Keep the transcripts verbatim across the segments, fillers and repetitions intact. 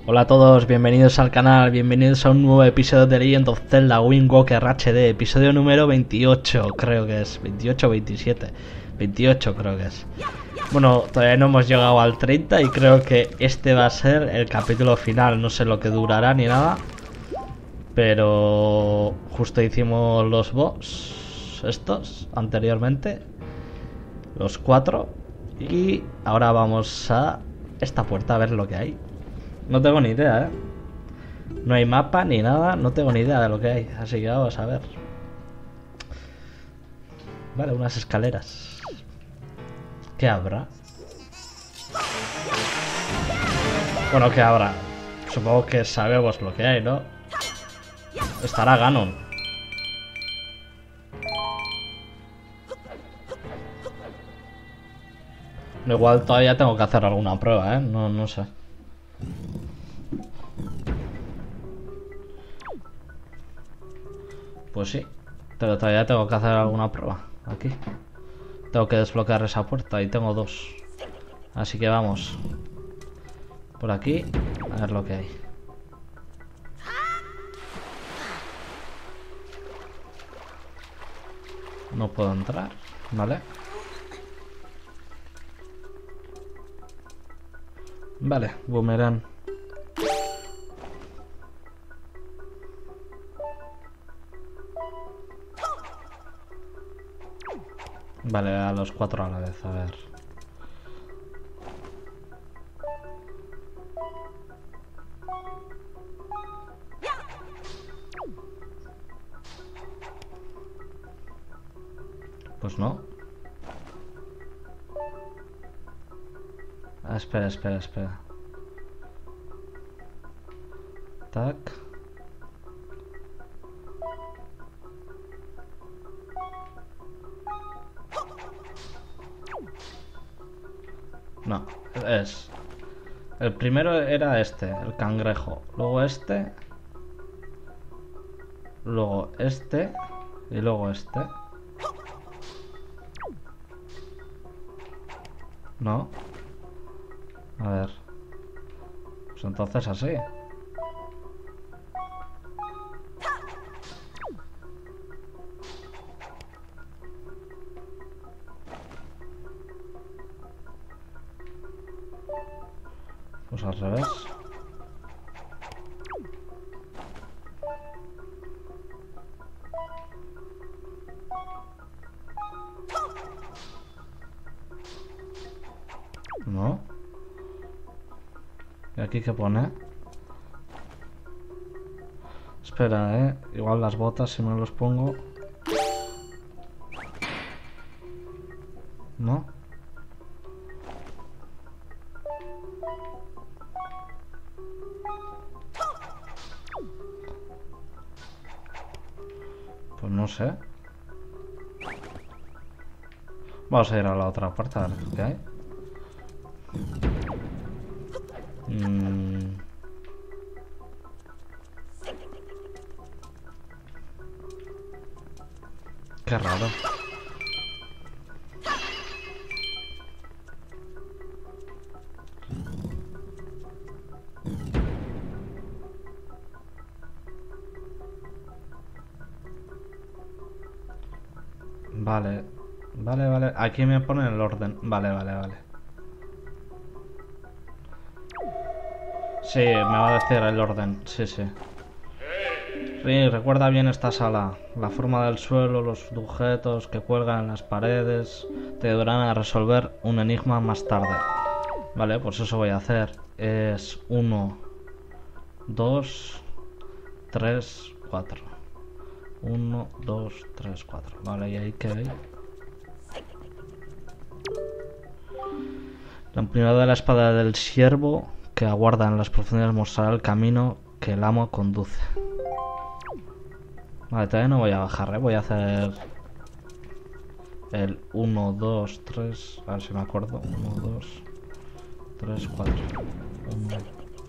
Hola a todos, bienvenidos al canal, bienvenidos a un nuevo episodio de Legend of Zelda Wind Waker H D, episodio número veintiocho, creo que es, veintiocho o veintisiete, veintiocho creo que es. Bueno, todavía no hemos llegado al treinta y creo que este va a ser el capítulo final, no sé lo que durará ni nada. Pero justo hicimos los boss, estos, anteriormente, los cuatro. Y ahora vamos a esta puerta a ver lo que hay. No tengo ni idea, ¿eh? No hay mapa ni nada, no tengo ni idea de lo que hay. Así que vamos a ver. Vale, unas escaleras. ¿Qué habrá? Bueno, ¿qué habrá? Supongo que sabemos lo que hay, ¿no? Estará Ganon. Igual todavía tengo que hacer alguna prueba, ¿eh? No, no sé. Pues sí, pero todavía tengo que hacer alguna prueba. Aquí tengo que desbloquear esa puerta y tengo dos. Así que vamos por aquí a ver lo que hay. No puedo entrar, ¿vale? Vale, boomerang. Vale, a los cuatro a la vez, a ver. Pues no. Ah, espera, espera, espera. Tac. No, es... El primero era este, el cangrejo. Luego este. Luego este. Y luego este. No. A ver. Pues entonces así. Pues al revés. No. ¿Y aquí qué pone? Espera, eh. Igual las botas si me los pongo. ¿No? Pues no sé. Vamos a ir a la otra puerta a ver qué hay. Mm. Qué raro. Vale. Vale, vale. Aquí me pone el orden. Vale, vale, vale. Sí, me va a decir el orden. Sí, sí. Sí, recuerda bien esta sala. La forma del suelo, los objetos que cuelgan en las paredes te ayudarán a resolver un enigma más tarde. Vale, pues eso voy a hacer. Es uno, dos, tres, cuatro. uno, dos, tres, cuatro. Vale, ¿y ahí qué hay? La empuñadura de la espada del siervo que aguarda en las profundidades mostrará el camino que el amo conduce. Vale, todavía no voy a bajar, ¿eh? Voy a hacer el uno, dos, tres. A ver si me acuerdo. uno, dos, tres, cuatro. uno.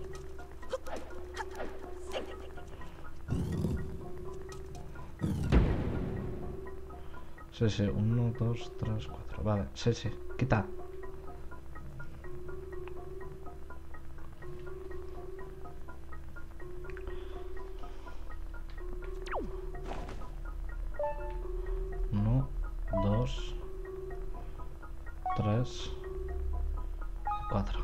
Sí, sí, uno, dos, tres, cuatro. Vale, sí, sí, quita. tres, cuatro.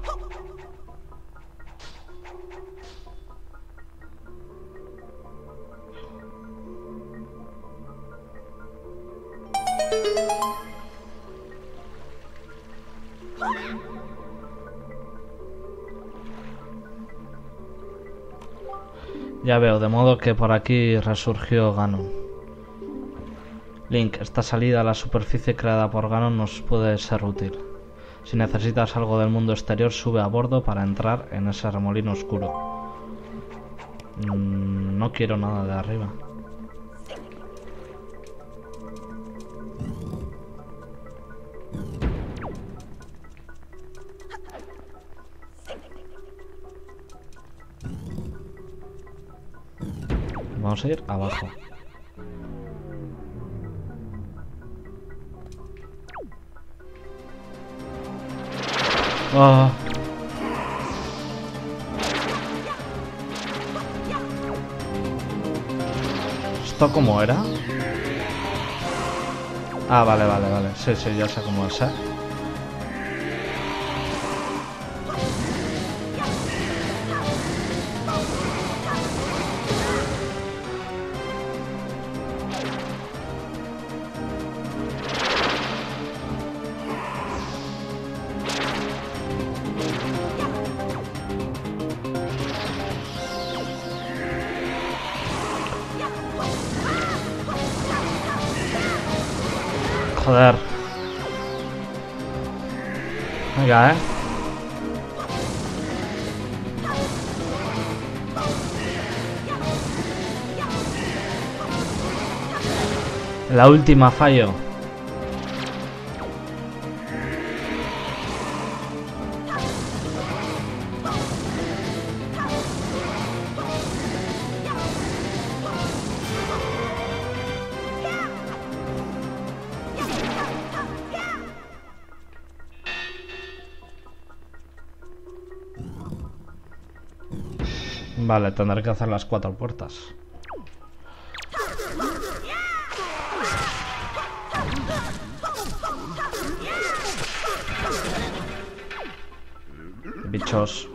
Ya veo, de modo que por aquí resurgió Ganon. Link, esta salida a la superficie creada por Ganon nos puede ser útil. Si necesitas algo del mundo exterior, sube a bordo para entrar en ese remolino oscuro. Mm, no quiero nada de arriba. Vamos a ir abajo. Oh. ¿Esto cómo era? Ah, vale, vale, vale. Sí, sí, ya sé cómo es, ¿eh? Joder. Venga, eh. La última fallo. Vale, tendré que hacer las cuatro puertas. Bichos.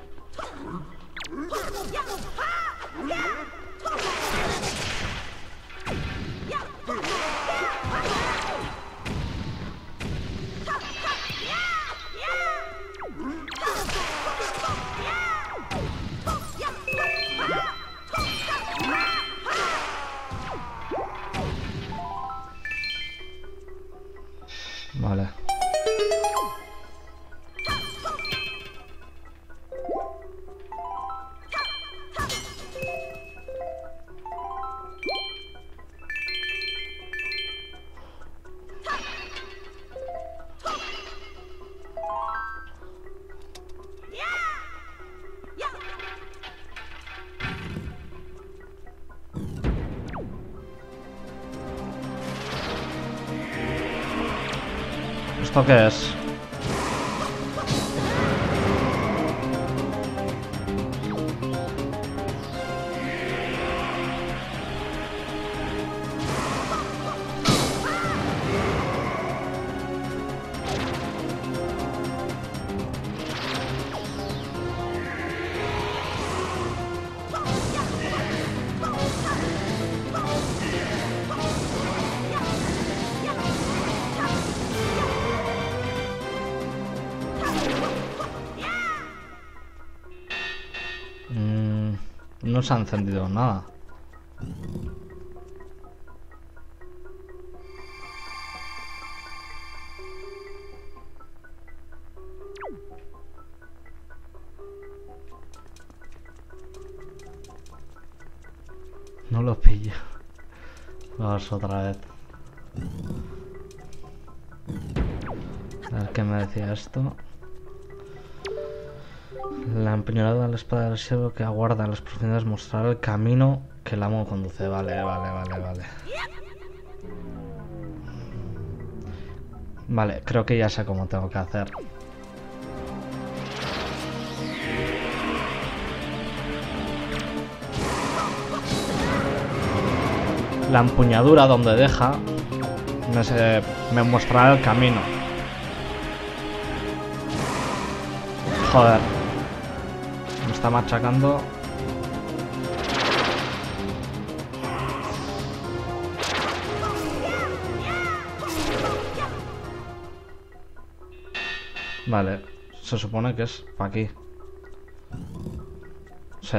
Vale. ¿Esto qué es? No se ha encendido nada. No lo pillo. Vamos otra vez. A ver qué me decía esto. La empuñalada de la espada del siervo que aguarda en las profundidades mostrará el camino que el amo conduce. Vale, vale, vale, vale. Vale, creo que ya sé cómo tengo que hacer. La empuñadura donde deja me, se, me mostrará el camino. Joder. Me está machacando. Vale. Se supone que es para aquí. Sí.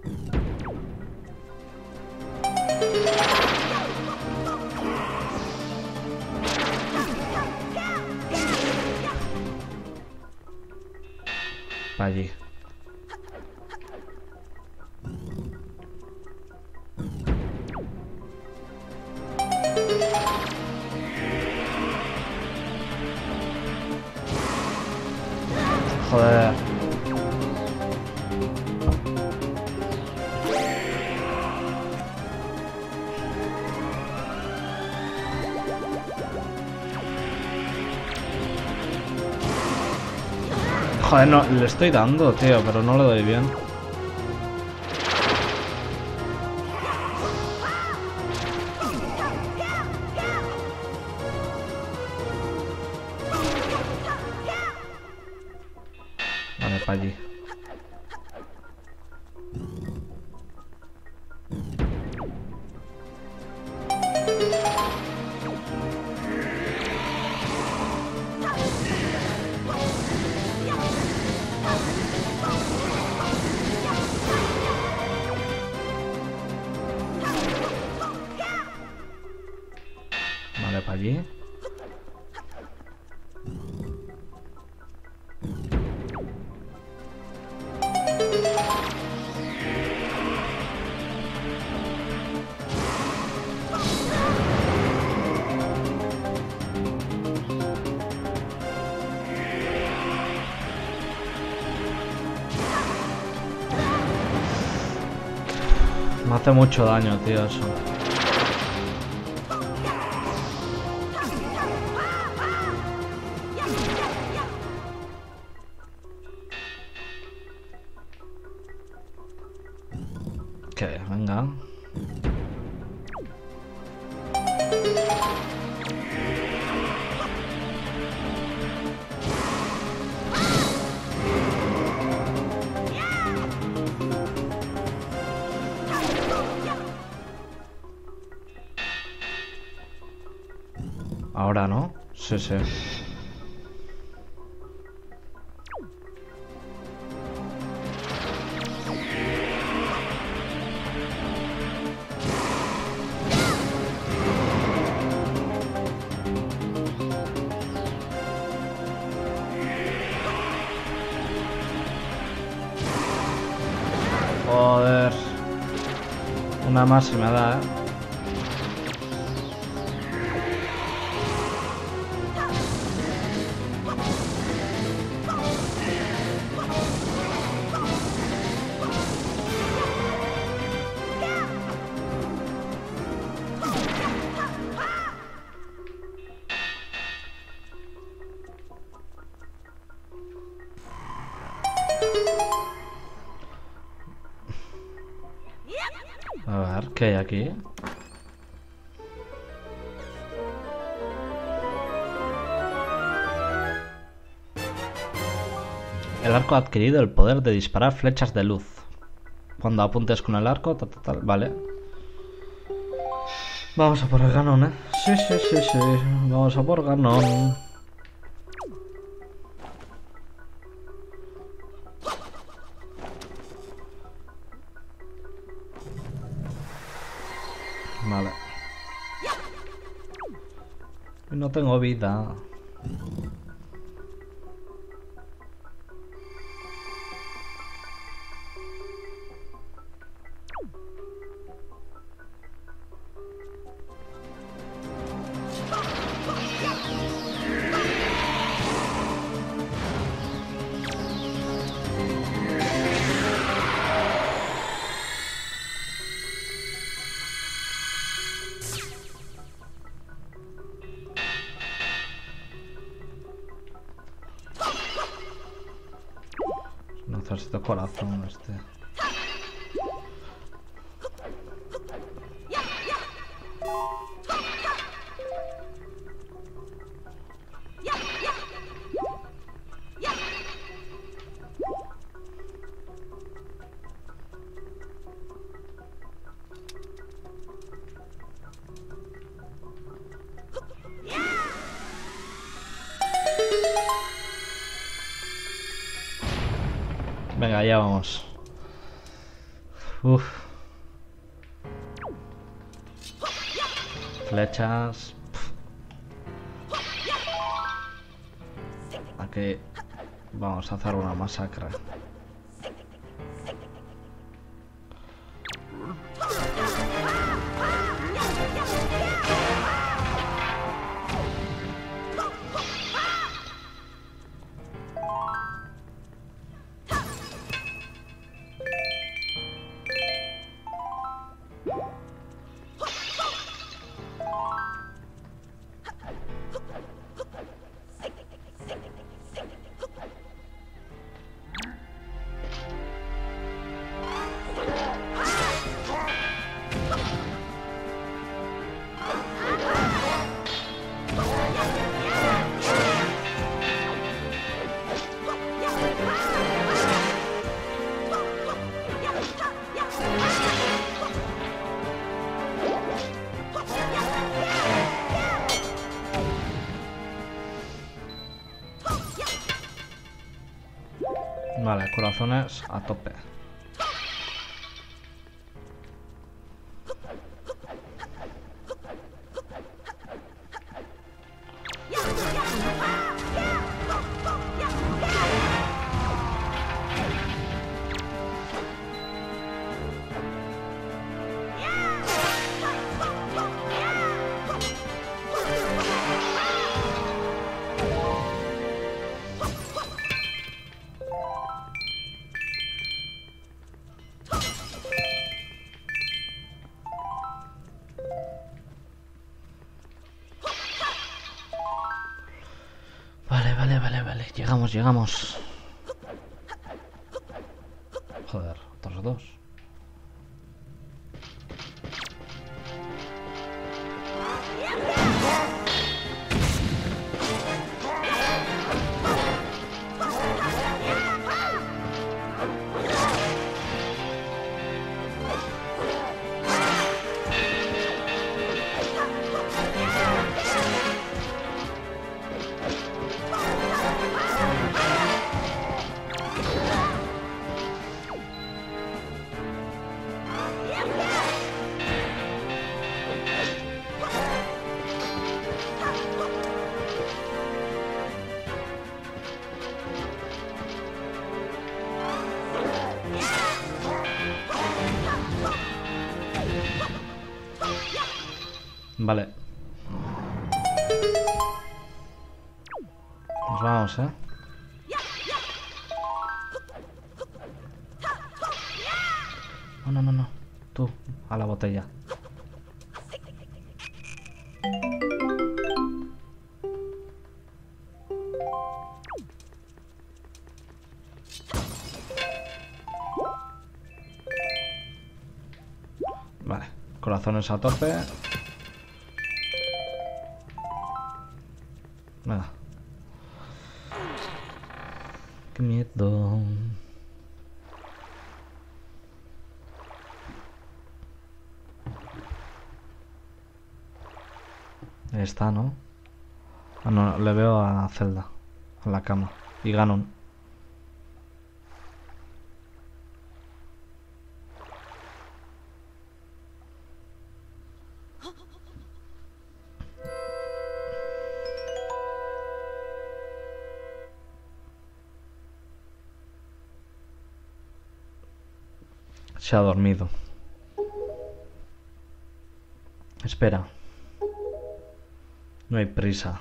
Para allí. Joder. Joder, no, le estoy dando, tío, pero no le doy bien. Vale, para allí. Vale, para allí. Me hace mucho daño, tío, eso. Que venga. Ahora no. Sí, sí. Joder. Una más se me da, eh. A ver, ¿qué hay aquí? El arco ha adquirido el poder de disparar flechas de luz. Cuando apuntes con el arco, tal, tal, tal. Vale. Vamos a por el Ganon, ¿eh? Sí, sí, sí, sí. Vamos a por Ganon. Vale. No tengo vida. Necesito corazón este. Venga, ya vamos. Uf. Flechas. Aquí vamos a hacer una masacre. Vale, corazones a tope. Vale, vale, vale, vale. Llegamos, llegamos. Joder, otros dos. Vale. Nos vamos, ¿eh? No, no, no, no. Tú, a la botella. Vale. Corazones a tope. Nada. Qué miedo. Ahí está, ¿no? Ah, no, le veo a Zelda. En la cama. Y Ganon. Se ha dormido. Espera. No hay prisa.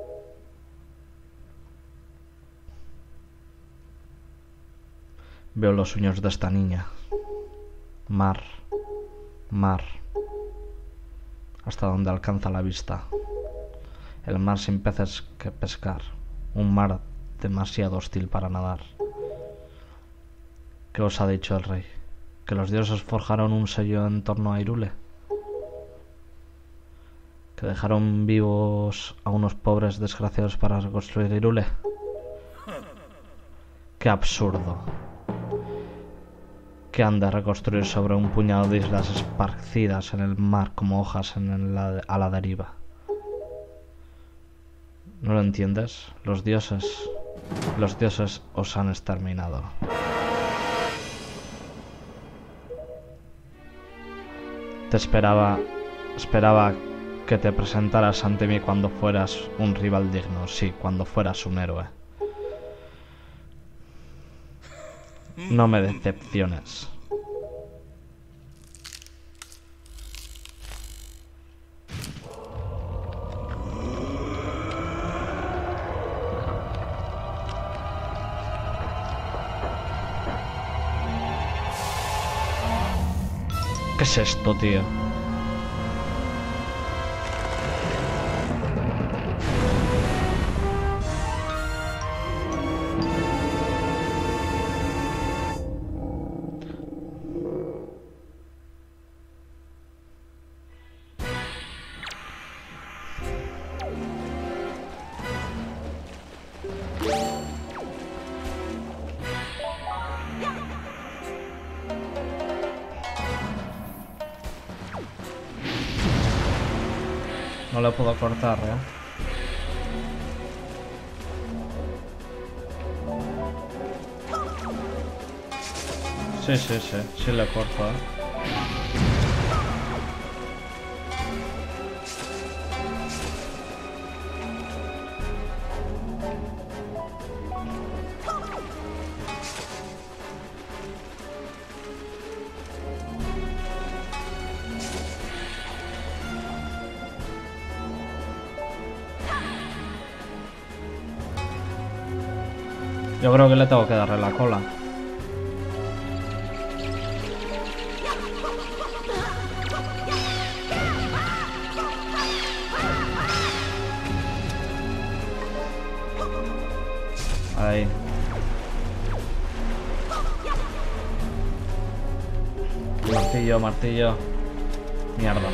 Veo los sueños de esta niña. Mar. Mar. Hasta donde alcanza la vista. El mar sin peces que pescar. Un mar demasiado hostil para nadar. ¿Qué os ha dicho el rey? ¿Que los dioses forjaron un sello en torno a Hyrule? ¿Que dejaron vivos a unos pobres desgraciados para reconstruir Hyrule? ¡Qué absurdo! ¿Qué han de reconstruir sobre un puñado de islas esparcidas en el mar como hojas en la, a la deriva? ¿No lo entiendes? Los dioses... Los dioses os han exterminado. Te esperaba... Esperaba que te presentaras ante mí cuando fueras un rival digno. Sí, cuando fueras un héroe. No me decepciones. ¿Qué es esto, tío? No le puedo cortar, ¿eh? Sí, sí, sí. Sí le corto, ¿eh? Yo creo que le tengo que darle la cola. Ahí. Martillo, martillo. Mierda.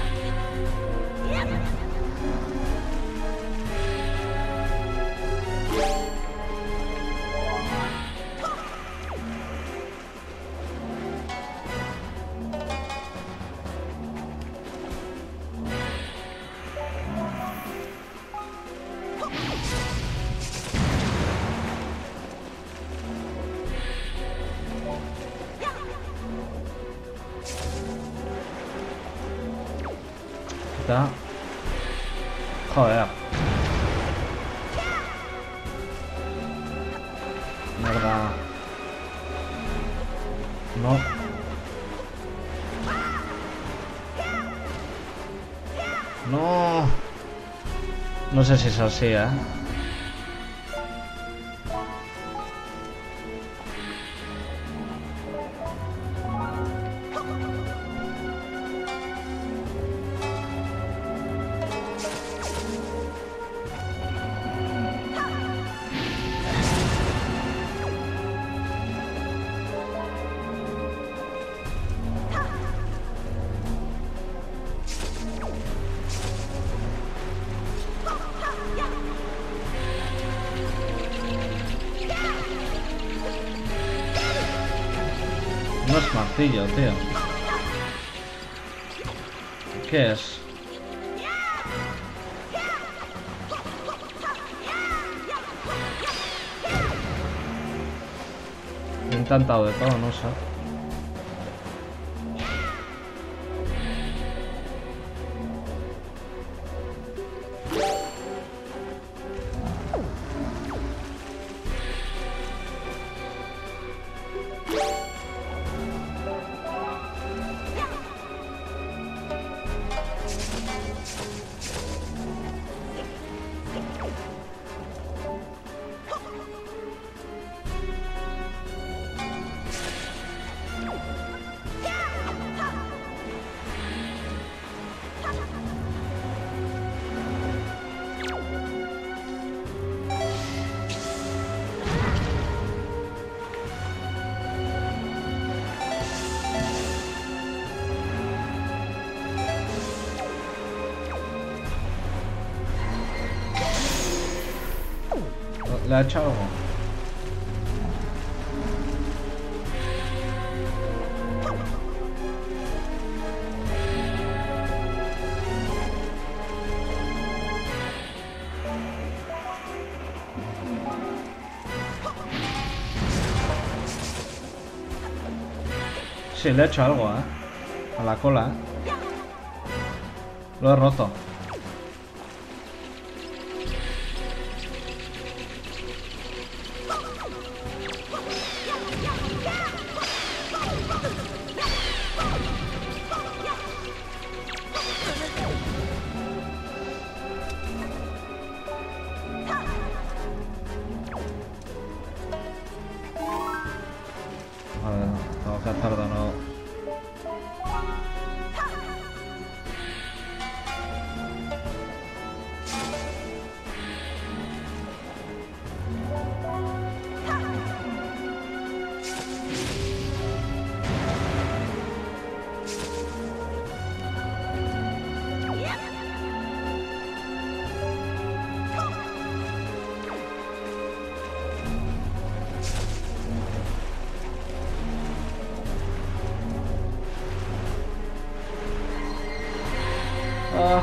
Está. Joder. Mierda. No. No. No sé si es así, ¿eh? No es martillo, tío. ¿Qué es? He intentado de todo, no sé. ¿Le ha hecho algo? Sí, le he hecho algo, ¿eh? A la cola, ¿eh? Lo he roto. A ver, tengo que hacer de nuevo. Ah.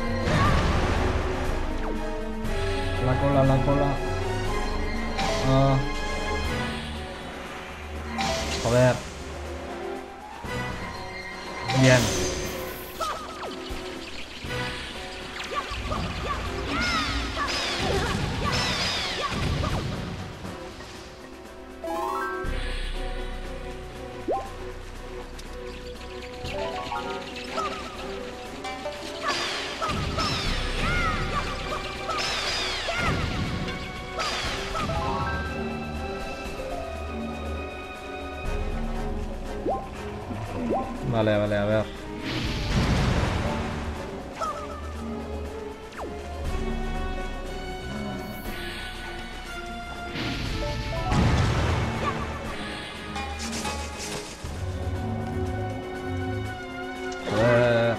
La cola, la cola. Ah. Joder. Bien. Vale, vale, a ver. Joder.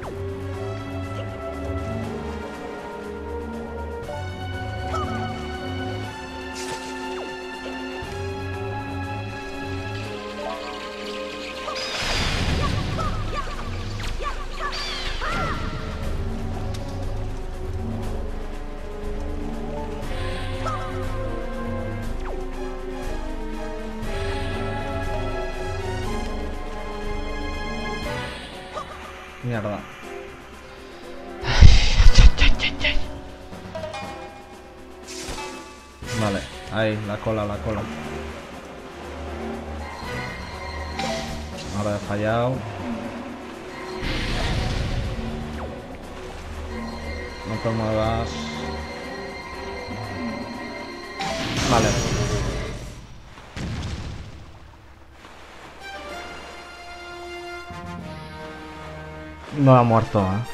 Mierda. Vale, ahí, la cola, la cola. Ahora he fallado. No te muevas. Vale. No ha muerto, ¿eh?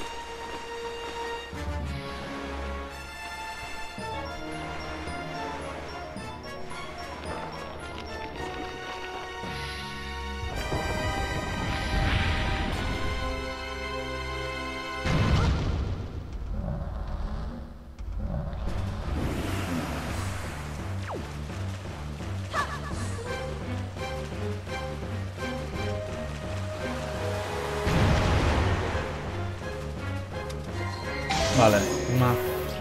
Vale, una.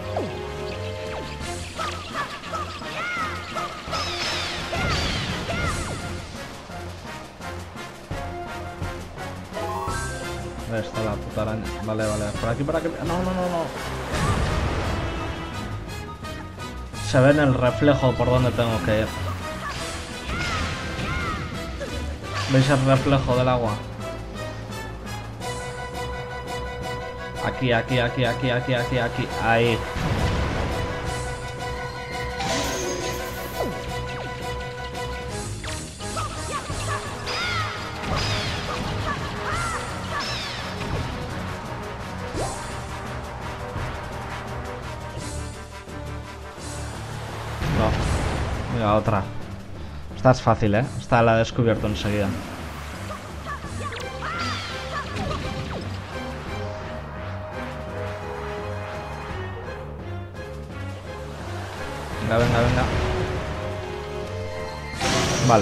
Ahí está la puta araña. Vale, vale. Por aquí, por aquí. No, no, no, no. Se ve en el reflejo por donde tengo que ir. ¿Veis el reflejo del agua? Aquí, aquí, aquí, aquí, aquí, aquí, aquí. Ahí. No. Mira, otra. Esta es fácil, ¿eh? Esta la he descubierto enseguida. Venga, venga, venga. Vale.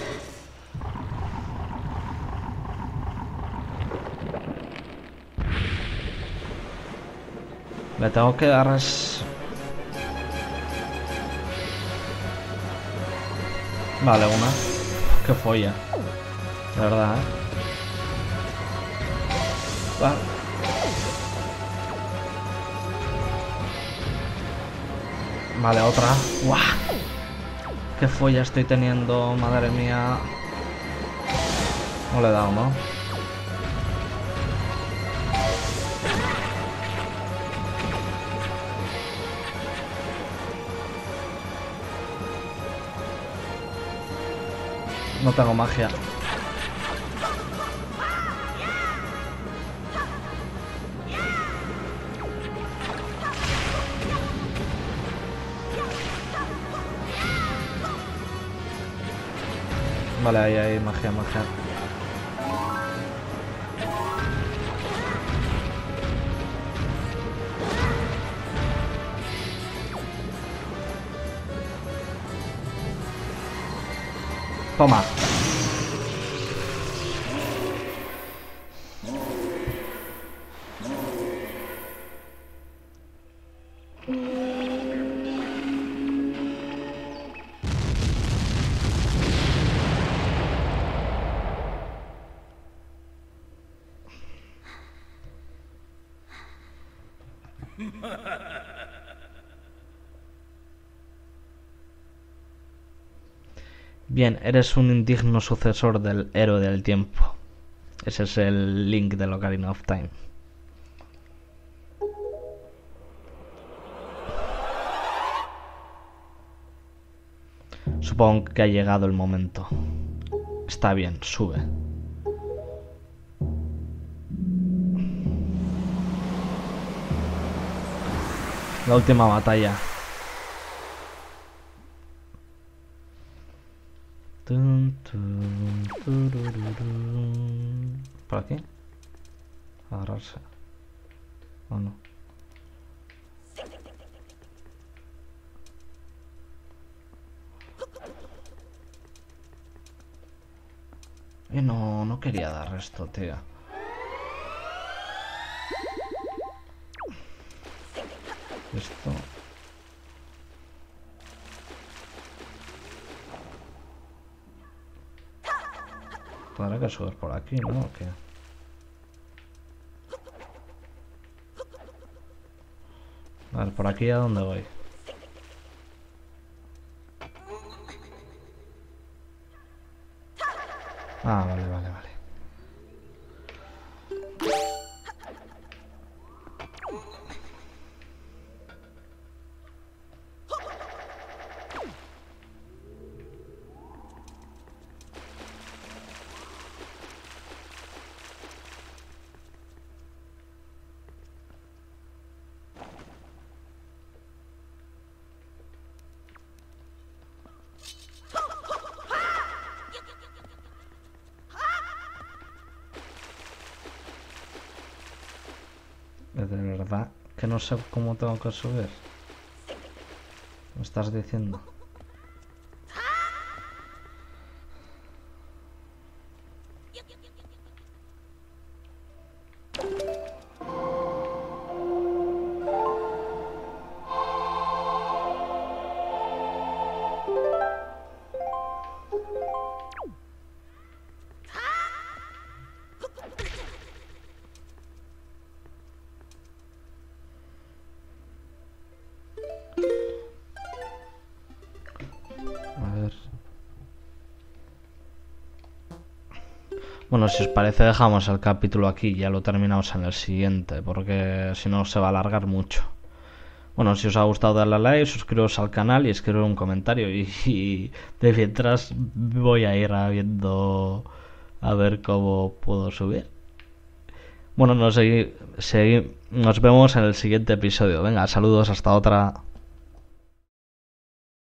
Le tengo que dar... Vale, una. Qué folla. De verdad, ¿eh? Vale. Vale, otra. ¡Guau! ¡Qué folla estoy teniendo! Madre mía. No le he dado, ¿no? No tengo magia. Vale, ahí hay magia, magia. Toma. Bien, eres un indigno sucesor del héroe del tiempo. Ese es el Link de Ocarina of Time. Supongo que ha llegado el momento. Está bien, sube. La última batalla. Tun, tun, turururun. ¿Por aquí? Agarrarse. ¿O no? Y no, no quería dar esto, tío. Esto... Tendré que subir por aquí, ¿no? ¿O qué? A ver, ¿por aquí a dónde voy? Ah, vale, vale, vale. De verdad que no sé cómo tengo que subir. ¿Me estás diciendo? Bueno, si os parece dejamos el capítulo aquí y ya lo terminamos en el siguiente, porque si no se va a alargar mucho. Bueno, si os ha gustado darle a like, suscribiros al canal y escribir un comentario y, y de mientras voy a ir viendo a ver cómo puedo subir. Bueno, nos, segui, segui, nos vemos en el siguiente episodio. Venga, saludos, hasta otra.